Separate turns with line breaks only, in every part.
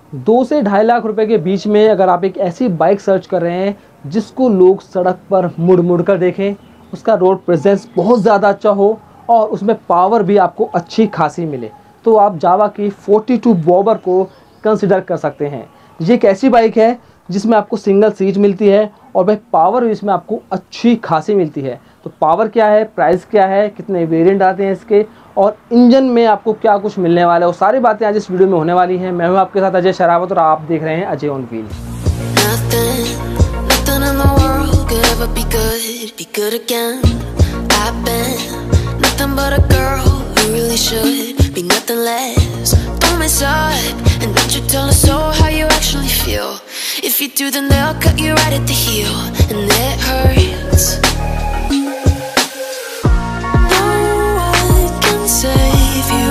2 से 2.5 लाख रुपए के बीच में अगर आप एक ऐसी बाइक सर्च कर रहे हैं जिसको लोग सड़क पर मुड़ मुड़ कर देखें, उसका रोड प्रेजेंस बहुत ज़्यादा अच्छा हो और उसमें पावर भी आपको अच्छी खासी मिले, तो आप जावा की 42 बॉबर को कंसिडर कर सकते हैं। ये एक ऐसी बाइक है जिसमें आपको सिंगल सीट मिलती है और भाई पावर भी इसमें आपको अच्छी खासी मिलती है। तो पावर क्या है, प्राइस क्या है, कितने वेरिएंट आते हैं इसके, और इंजन में आपको क्या कुछ मिलने वाला है, वो सारी बातें आज इस वीडियो में होने वाली हैं। मैं हूं आपके साथ अजय शरावत और आप देख रहे हैं Ajay on wheel.
If you do, then they'll cut you right at the heel, and it hurts. No one can save you.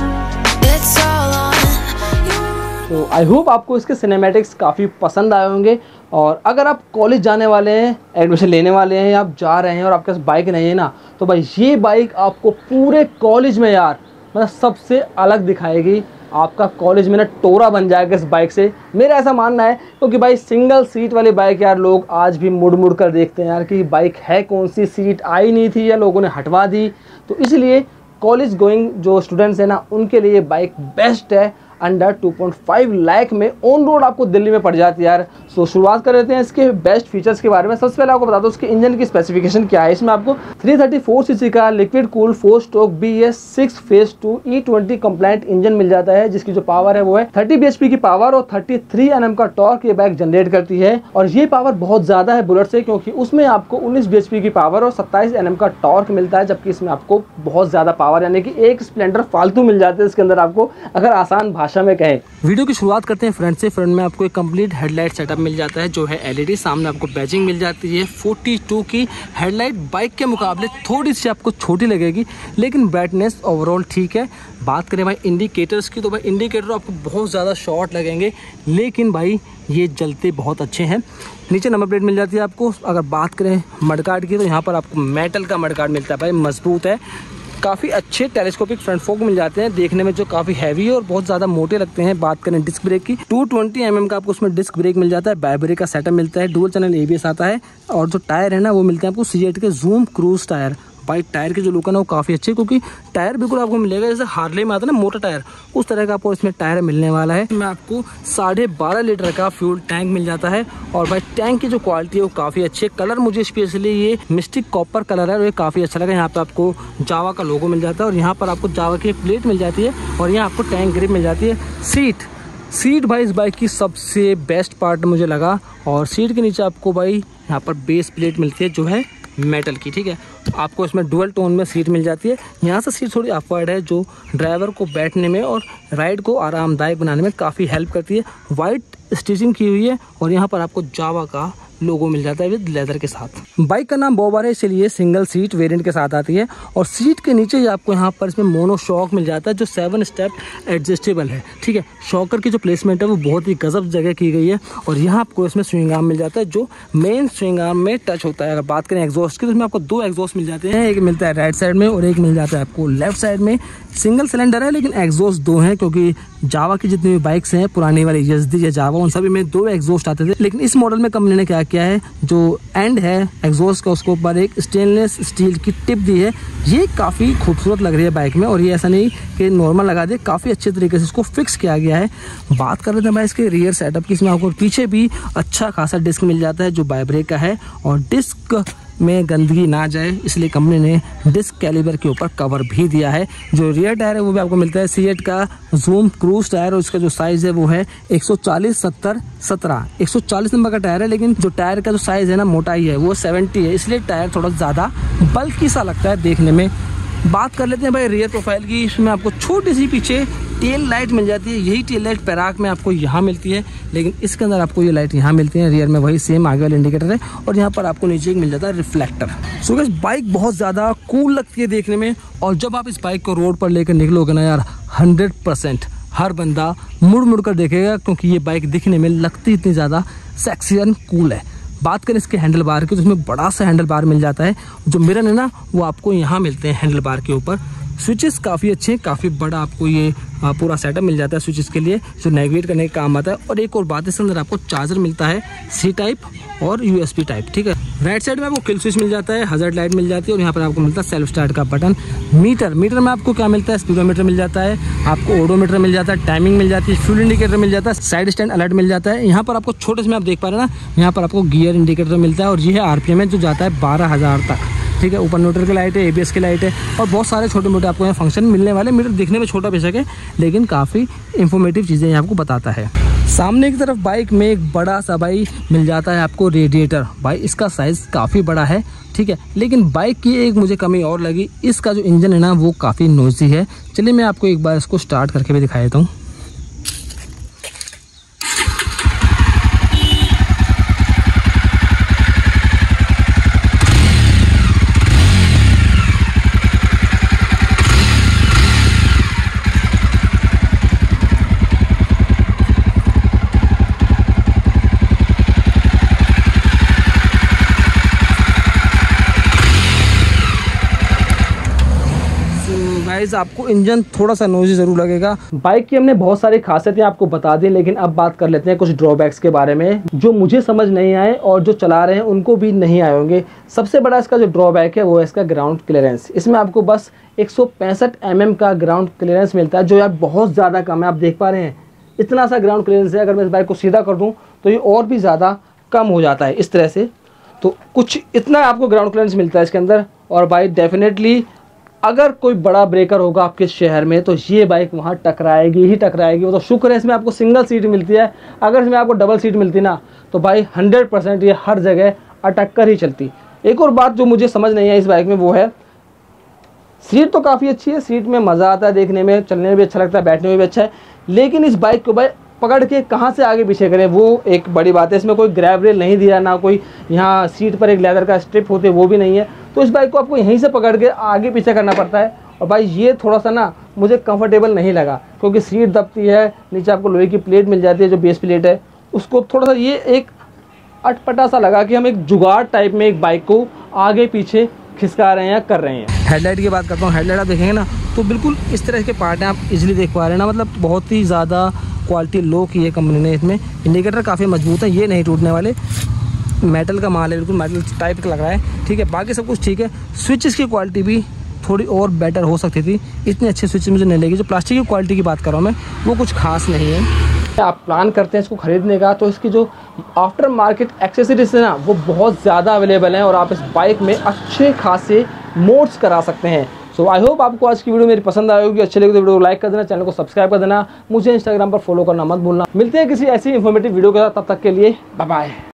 It's all on you.
तो आई होप आपको इसके सिनेमैटिक्स काफ़ी पसंद आए होंगे। और अगर आप कॉलेज जाने वाले हैं, एडमिशन लेने वाले हैं, या आप जा रहे हैं और आपके पास बाइक नहीं है ना, तो भाई ये बाइक आपको पूरे कॉलेज में यार मतलब सबसे अलग दिखाएगी। आपका कॉलेज में ना टोरा बन जाएगा इस बाइक से, मेरा ऐसा मानना है। क्योंकि भाई सिंगल सीट वाली बाइक यार लोग आज भी मुड़ मुड़ कर देखते हैं यार कि बाइक है कौन सी, सीट आई नहीं थी या लोगों ने हटवा दी। तो इसलिए कॉलेज गोइंग जो स्टूडेंट्स हैं ना, उनके लिए बाइक बेस्ट है। अंडर 2.5 लाख में ऑन रोड आपको दिल्ली में पड़ जाती है यार। सो शुरुआत कर लेते हैं इसके बेस्ट फीचर्स के बारे में। सबसे पहले आपको बता दो इसके इंजन की स्पेसिफिकेशन क्या है। इसमें आपको 334 सीसी का liquid cool 4 stroke BS 6 phase 2 E20 compliant engine मिल जाता है, जिसकी जो पावर है वो है 30 bhp की पावर और 33 Nm का टॉर्क ये बाइक जनरेट करती है। और ये पावर बहुत ज़्यादा है बुलेट से, क्योंकि उसमें आपको 19 bhp की पावर और 27 Nm का टॉर्क मिलता है, जबकि इसमें आपको बहुत ज़्यादा पावर यानी कि एक स्प्लेंडर फालतू मिल जाते हैं इसके अंदर आपको, अगर आसान भाषा में कहें। वीडियो की शुरुआत करते हैं फ्रंट से। फ्रंट में आपको एक कंप्लीट हेडलाइट सेटअप मिल जाता है जो है LED। सामने आपको बैजिंग मिल जाती है 42 की। हेडलाइट बाइक के मुकाबले थोड़ी सी आपको छोटी लगेगी, लेकिन ब्राइटनेस ओवरऑल ठीक है। बात करें भाई इंडिकेटर्स की, तो भाई इंडिकेटर आपको बहुत ज़्यादा शॉर्ट लगेंगे, लेकिन भाई ये जलते बहुत अच्छे हैं। नीचे नंबर प्लेट मिल जाती है आपको। अगर बात करें मडगार्ड की, तो यहाँ पर आपको मेटल का मडगार्ड मिलता है, भाई मजबूत है। काफ़ी अच्छे टेलीस्कोपिक फ्रंट फोक मिल जाते हैं देखने में, जो काफ़ी हैवी और बहुत ज़्यादा मोटे लगते हैं। बात करें डिस्क ब्रेक की, 220 mm का आपको उसमें डिस्क ब्रेक मिल जाता है। बैक ब्रेक का सेटअप मिलता है, डुअल चैनल ABS आता है। और जो टायर है ना वो मिलते हैं आपको C8 के zoom cruise tyre. Bike tyre की जो लुक है ना वो काफ़ी अच्छी है, क्योंकि टायर बिल्कुल आपको मिलेगा जैसे हार्ले में आता है ना मोटा टायर, उस तरह का आपको इसमें टायर मिलने वाला है। इसमें आपको 12.5 लीटर का फ्यूल टैंक मिल जाता है। और भाई टैंक की जो क्वालिटी है वो काफ़ी अच्छी है। कलर मुझे स्पेशली ये मिस्टिक कॉपर कलर है और ये काफ़ी अच्छा लगा। यहाँ पे आपको जावा का लोगो मिल जाता है और यहाँ पर आपको जावा की एक प्लेट मिल जाती है और यहाँ आपको टैंक ग्रिप मिल जाती है। सीट भाई इस बाइक की सबसे बेस्ट पार्ट मुझे लगा। और सीट के नीचे आपको भाई यहाँ पर बेस प्लेट मिलती है जो है मेटल की, ठीक है। आपको इसमें डुअल टोन में सीट मिल जाती है। यहाँ से सीट थोड़ी अपवर्ड है, जो ड्राइवर को बैठने में और राइड को आरामदायक बनाने में काफ़ी हेल्प करती है। वाइट स्टिचिंग की हुई है और यहाँ पर आपको जावा का लोगो मिल जाता है विद लेदर के साथ। बाइक का नाम बॉबर है, इसलिए सिंगल सीट वेरिएंट के साथ आती है। और सीट के नीचे आपको यहाँ पर इसमें मोनो शॉक मिल जाता है जो 7 स्टेप एडजस्टेबल है, ठीक है। शॉकर की जो प्लेसमेंट है वो बहुत ही गजब जगह की गई है। और यहाँ आपको इसमें स्विंग आर्म मिल जाता है जो मेन स्विंग आर्म में टच होता है। अगर बात करें एग्जॉस्ट की, तो इसमें आपको 2 एग्जॉस्ट मिल जाते हैं। एक मिलता है राइट साइड में और एक मिल जाता है आपको लेफ्ट साइड में। सिंगल सिलेंडर है लेकिन एग्जॉस्ट 2 हैं, क्योंकि जावा की जितनी भी बाइक्स हैं पुरानी वाली यज़दी या जावा, उन सभी में 2 एग्जॉस्ट आते थे। लेकिन इस मॉडल में कंपनी ने क्या किया है, जो एंड है एग्जॉस्ट का उसके ऊपर एक स्टेनलेस स्टील की टिप दी है। ये काफ़ी खूबसूरत लग रही है बाइक में, और ये ऐसा नहीं कि नॉर्मल लगा दे, काफ़ी अच्छे तरीके से इसको फिक्स किया गया है। बात कर रहे थे भाई इसके रियर सेटअप की, इसमें आपको पीछे भी अच्छा खासा डिस्क मिल जाता है जो बाई ब्रेक का है। और डिस्क में गंदगी ना जाए इसलिए कंपनी ने डिस्क कैलिबर के ऊपर कवर भी दिया है। जो रियर टायर है वो भी आपको मिलता है C8 का जूम क्रूज टायर, और इसका जो साइज़ है वो है 140/70/17। 140 नंबर का टायर है, लेकिन जो टायर का जो साइज़ है ना मोटाई है वो 70 है, इसलिए टायर थोड़ा ज़्यादा बल्कि सा लगता है देखने में। बात कर लेते हैं भाई रियर प्रोफाइल की। इसमें आपको छोटी सी पीछे टेल लाइट मिल जाती है। यही टेल लाइट पैराक में आपको यहाँ मिलती है, लेकिन इसके अंदर आपको ये लाइट यहाँ मिलती है। रियर में वही सेम आगे वाला इंडिकेटर है और यहाँ पर आपको नीचे एक मिल जाता है रिफ्लेक्टर। सो गाइस बाइक बहुत ज़्यादा कूल लगती है देखने में, और जब आप इस बाइक को रोड पर लेकर निकलोगे ना यार 100% हर बंदा मुड़ मुड़ कर देखेगा, क्योंकि ये बाइक दिखने में लगती इतनी ज़्यादा सेक्सी एंड कूल है। बात करें इसके हैंडल बार की, तो इसमें बड़ा सा हैंडल बार मिल जाता है। जो मिरर है ना वो आपको यहाँ मिलते हैं हैंडल बार के ऊपर। स्विचेस काफ़ी अच्छे हैं, काफ़ी बड़ा आपको ये पूरा सेटअप मिल जाता है स्विचेस के लिए जो नेविगेट करने का काम आता है। और एक और बात, इसके अंदर आपको चार्जर मिलता है C टाइप और USB टाइप, ठीक है। राइट साइड में आपको किल स्विच मिल जाता है, हजार्ड लाइट मिल जाती है और यहाँ पर आपको मिलता है सेल्फ स्टार्ट का बटन। मीटर में आपको क्या मिलता है, स्पीडोमीटर मिल जाता है, आपको ओडोमीटर मिल जाता है, टाइमिंग मिल जाती है, फ्यूल इंडिकेटर मिल जाता है, साइड स्टैंड अलर्ट मिल जाता है। यहाँ पर आपको छोटे से में आप देख पा रहे हैं ना, यहाँ पर आपको गियर इंडिकेटर मिलता है और ये है RPM है जो जाता है 12,000 तक, ठीक है। ऊपर न्यूट्रल की लाइट है, ABS की लाइट है और बहुत सारे छोटे मोटे आपको यहाँ फंक्शन मिलने वाले। मीटर दिखने में छोटा बेशक है लेकिन काफ़ी इंफॉर्मेटिव चीज़ें यहाँ आपको बताता है। सामने की तरफ बाइक में एक बड़ा सा भाई मिल जाता है आपको रेडिएटर। भाई इसका साइज़ काफ़ी बड़ा है, ठीक है। लेकिन बाइक की एक मुझे कमी और लगी, इसका जो इंजन है ना वो काफ़ी नॉइज़ी है। चलिए मैं आपको एक बार इसको स्टार्ट करके भी दिखा देता हूँ। गाइस आपको इंजन थोड़ा सा नॉइज़ी ज़रूर लगेगा। बाइक की हमने बहुत सारी खासियतें आपको बता दी, लेकिन अब बात कर लेते हैं कुछ ड्रॉबैक्स के बारे में जो मुझे समझ नहीं आए और जो चला रहे हैं उनको भी नहीं आए होंगे। सबसे बड़ा इसका जो ड्रॉबैक है वो है इसका ग्राउंड क्लियरेंस। इसमें आपको बस 165 mm का ग्राउंड क्लियरेंस मिलता है जो यार बहुत ज़्यादा कम है। आप देख पा रहे हैं इतना सा ग्राउंड क्लियरेंस है। अगर मैं इस बाइक को सीधा कर दूँ तो ये और भी ज़्यादा कम हो जाता है इस तरह से। तो कुछ इतना आपको ग्राउंड क्लियरेंस मिलता है इसके अंदर। और बाइक डेफिनेटली अगर कोई बड़ा ब्रेकर होगा आपके शहर में तो ये बाइक वहाँ टकराएगी ही टकराएगी। वो तो शुक्र है इसमें आपको सिंगल सीट मिलती है, अगर इसमें आपको डबल सीट मिलती ना तो भाई 100% ये हर जगह अटक कर ही चलती। एक और बात जो मुझे समझ नहीं है इस बाइक में वो है सीट तो काफ़ी अच्छी है, सीट में मज़ा आता है, देखने में चलने में भी अच्छा लगता है, बैठने में भी अच्छा है। लेकिन इस बाइक को भाई पकड़ के कहाँ से आगे पीछे करें वो एक बड़ी बात है। इसमें कोई ग्रैब रेल नहीं दिया, ना कोई यहाँ सीट पर एक लेदर का स्ट्रिप होते वो भी नहीं है। तो इस बाइक को आपको यहीं से पकड़ के आगे पीछे करना पड़ता है। और भाई ये थोड़ा सा ना मुझे कंफर्टेबल नहीं लगा क्योंकि सीट दबती है, नीचे आपको लोहे की प्लेट मिल जाती है जो बेस प्लेट है, उसको थोड़ा सा ये एक अटपटा सा लगा कि हम एक जुगाड़ टाइप में एक बाइक को आगे पीछे खिसका रहे हैं या कर रहे हैं। हेडलाइट की बात करता हूँ, हेडलाइट आप देखेंगे ना तो बिल्कुल इस तरह के पार्ट हैं, आप इजीली देख पा रहे हैं ना। मतलब बहुत ही ज़्यादा क्वालिटी लो की है कंपनी ने इसमें। इंडिकेटर काफ़ी मजबूत है, ये नहीं टूटने वाले, मेटल का माल है, बिल्कुल मेटल टाइप का लग रहा है, ठीक है। बाकी सब कुछ ठीक है। स्विचेस की क्वालिटी भी थोड़ी और बेटर हो सकती थी, इतने अच्छे स्विचेस मुझे नहीं लगी। जो प्लास्टिक की क्वालिटी की बात कर रहा हूँ मैं वो कुछ खास नहीं है। आप प्लान करते हैं इसको खरीदने का तो इसकी जो आफ्टर मार्केट एक्सेसरीज है ना वो बहुत ज़्यादा अवेलेबल हैं और आप इस बाइक में अच्छे खासे मोड्स करा सकते हैं। सो आई होप आपको आज की वीडियो मेरी पसंद आई होगी। अच्छी लगी तो वीडियो को लाइक कर देना, चैनल को सब्सक्राइब कर देना, मुझे इंस्टाग्राम पर फॉलो करना मत भूलना। मिलते हैं किसी ऐसी इन्फॉर्मेटिव वीडियो के साथ, तब तक के लिए बाय बाय।